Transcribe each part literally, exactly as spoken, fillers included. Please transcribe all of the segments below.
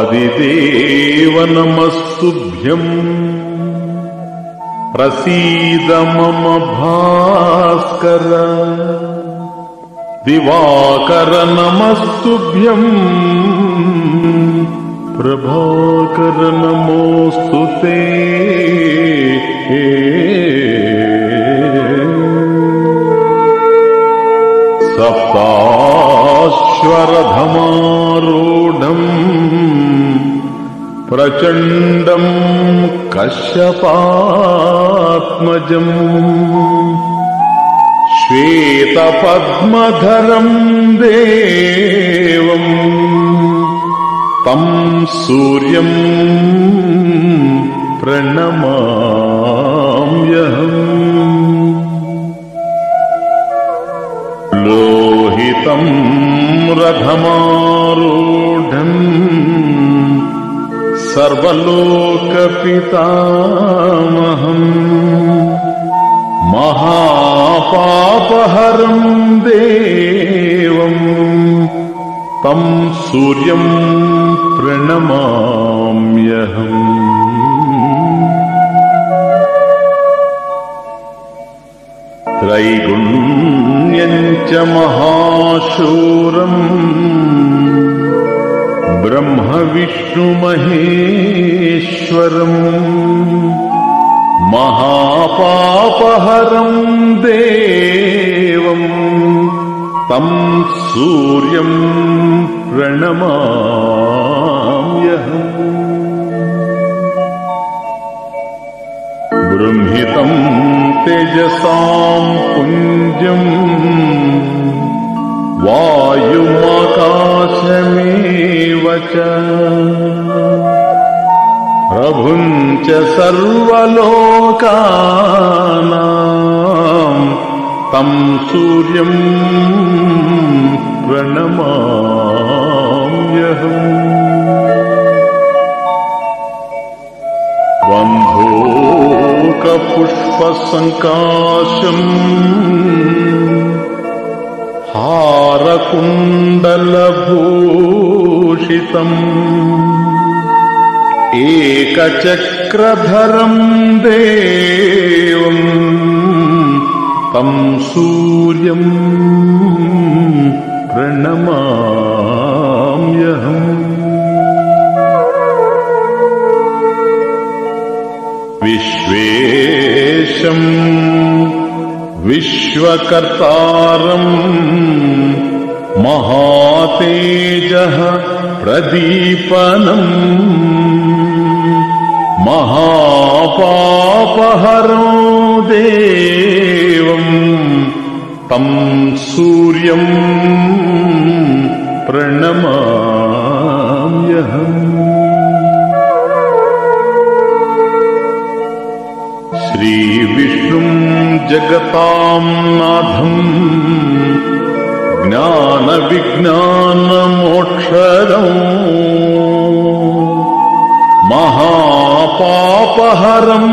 आदिदेव नमस्तुभ्यम् प्रसीद मम भास्कर दिवाकर नमस्तुभ्यम् प्रभाकर नमोस्तुते सप्ताश्वरधमारूढम् प्रचण्डम् कश्यपात्मजम् श्वेतपद्मधरम् देवम् तम् सूर्यम् प्रणमाम्यहम् लोहितम् रथमारूढम् सर्वलोकपितामहम् महापापहरम् देवम् तम् सूर्यम् प्रणमाम्यहम् त्रैगुण्यम् च महाशूरम् ब्रह्म विष्णु महेश्वरम् महापापहरम् देवम् तम् सूर्यम् प्रणमाम्यहम् बृंहितम् तेजसाम् पुञ्जम् वायुमाकाशमेव च प्रभुम् च सर्वलोकानाम् तम् सूर्यम् प्रणमाम्यहम् बन्धूकपुष्पसङ्काशम् हारकुण्डलभूषितम् एकचक्रधरम् देवम् तम् सूर्यम् प्रणमाम्यहम् विश्वेशम् विश्वकर्तारम् महातेजः प्रदीपनम् महापापहरो देवम् तम् सूर्यम् प्रणमाम्यहम् श्रीविष्णुम् जगताम् नाथम् ज्ञानविज्ञानमोक्षदम् महापापहरम्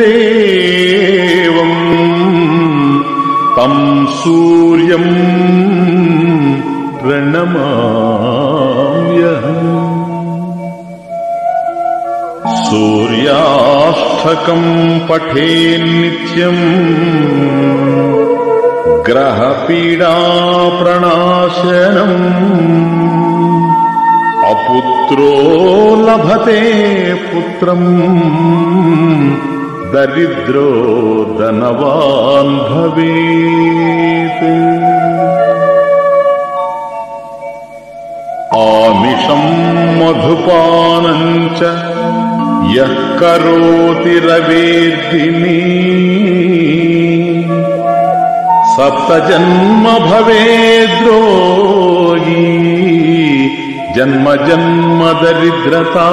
देवम् तम् सूर्यम् प्रणमाम्यहम् सूर्याष्टकम् पठेन्नित्यम् ग्रहपीडाप्रणाशनम् अपुत्रो लभते पुत्रम् दरिद्रो धनवान् भवेत् आमिषम् मधुपानम् च यः करोति रवेर्दिने सप्तजन्म भवेद्रोगी जन्म जन्म दरिद्रता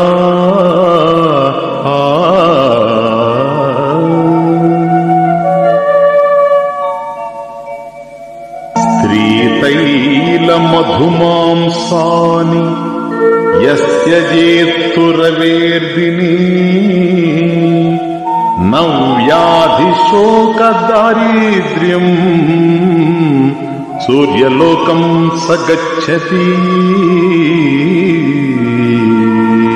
स्त्रीतैलमधुमांसानि यस्य जेत्तु रवेर्दिने न व्याधिशोकदारिद्र्यम् सूर्यलोकम् स गच्छति।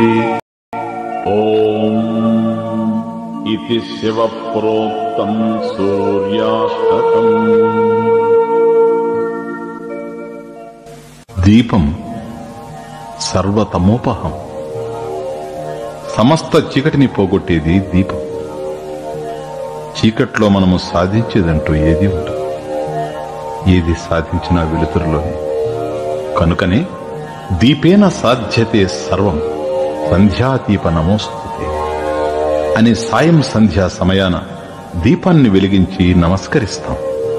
इति शिव प्रोक्तं सूर्याष्टकम्। దీపం సర్వతమోపహం. సమస్త చీకటిని పోగొట్టేది దీపం. చీకట్లో మనము సాధించేదంటూ ఏది ఉండదు. ఏది సాధించినా వెలుతురులోనే. కనుకనే దీపేన సాధ్యతే సర్వం సంధ్యాదీప నమోస్తుతే అని సాయం సంధ్యా సమయాన దీపాన్ని వెలిగించి నమస్కరిస్తాం.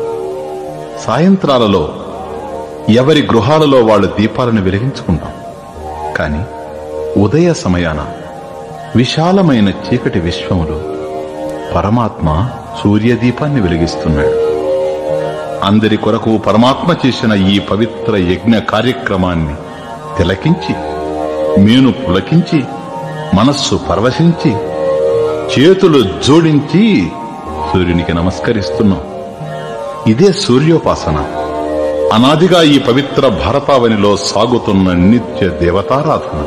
సాయంత్రాలలో ఎవరి గృహాలలో వాళ్ళు దీపాలను వెలిగించుకుంటాం. కాని ఉదయ సమయాన విశాలమైన చీకటి విశ్వములో పరమాత్మ సూర్యదీపాన్ని వెలిగిస్తున్నాడు. అందరి కొరకు పరమాత్మ చేసిన ఈ పవిత్ర యజ్ఞ కార్యక్రమాన్ని తిలకించి, మేను పులకించి, మనస్సు పరవశించి, చేతులు జోడించి సూర్యునికి నమస్కరిస్తున్నాం. ఇదే సూర్యోపాసన. అనాదిగా ఈ పవిత్ర భారతావనిలో సాగుతున్న నిత్య దేవతారాధన.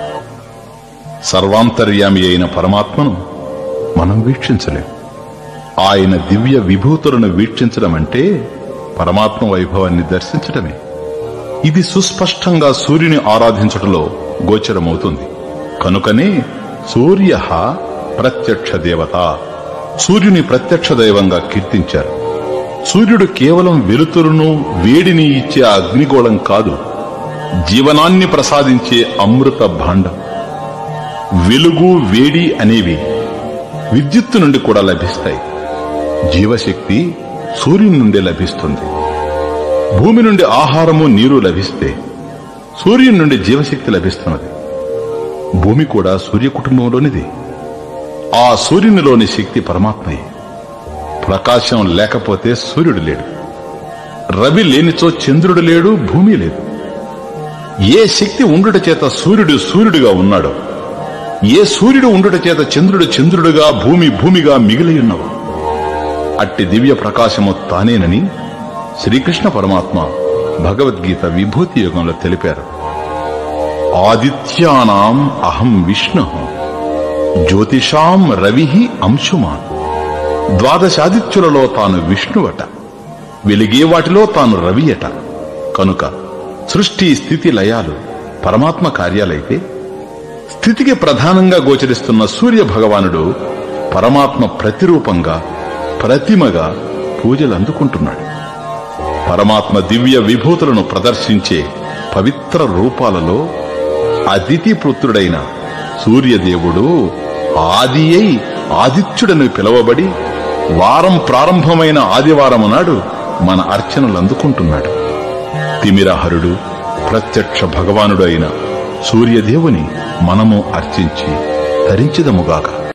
సర్వాంతర్యామి అయిన పరమాత్మను మనం వీక్షించలేం. ఆయన దివ్య విభూతులను వీక్షించడం అంటే పరమాత్మ వైభవాన్ని దర్శించటమే. ఇది సుస్పష్టంగా సూర్యుని ఆరాధించటంలో గోచరమవుతుంది. కనుకనే సూర్య ప్రత్యక్ష దేవత, సూర్యుని ప్రత్యక్ష దైవంగా కీర్తించారు. సూర్యుడు కేవలం వెలుతురును వేడిని ఇచ్చే అగ్నిగోళం కాదు, జీవనాన్ని ప్రసాదించే అమృత భాండం. వెలుగు వేడి అనేవి విద్యుత్తు నుండి కూడా లభిస్తాయి. జీవశక్తి సూర్యుని నుండి లభిస్తుంది. భూమి నుండి ఆహారము నీరు లభిస్తే సూర్యుని నుండి జీవశక్తి లభిస్తున్నది. భూమి కూడా సూర్య కుటుంబంలోనిది. ఆ సూర్యునిలోని శక్తి పరమాత్మయే. ప్రకాశం లేకపోతే సూర్యుడు లేడు. రవి లేనిచో చంద్రుడు లేడు, భూమి లేదు. ఏ శక్తి ఉండుట చేత సూర్యుడు సూర్యుడిగా ఉన్నాడో, ఏ సూర్యుడు ఉండుట చేత చంద్రుడు చంద్రుడుగా, భూమి భూమిగా మిగిలి ఉన్నవు, అట్టి దివ్య ప్రకాశము తానేనని శ్రీకృష్ణ పరమాత్మ భగవద్గీత విభూతి యోగంలో తెలిపారు. ఆదిత్యానాం అహం విష్ణు జ్యోతిషాం రవి అంశుమాన్. ద్వాదశాదిత్యులలో తాను విష్ణువట, వెలిగే వాటిలో తాను రవి అట. కనుక సృష్టి స్థితి లయాలు పరమాత్మ కార్యాలైతే స్థితికి ప్రధానంగా గోచరిస్తున్న సూర్య భగవానుడు పరమాత్మ ప్రతిరూపంగా, ప్రతిమగా పూజలు అందుకుంటున్నాడు. పరమాత్మ దివ్య విభూతులను ప్రదర్శించే పవిత్ర రూపాలలో అదితి పుత్రుడైన సూర్యదేవుడు ఆది అయి ఆదిత్యుడని పిలువబడి వారం ప్రారంభమైన ఆదివారము నాడు మన అర్చనలు అందుకుంటున్నాడు. తిమిరహరుడు ప్రత్యక్ష భగవానుడు అయిన సూర్యదేవుని మనము అర్చించి ధరించదముగాక.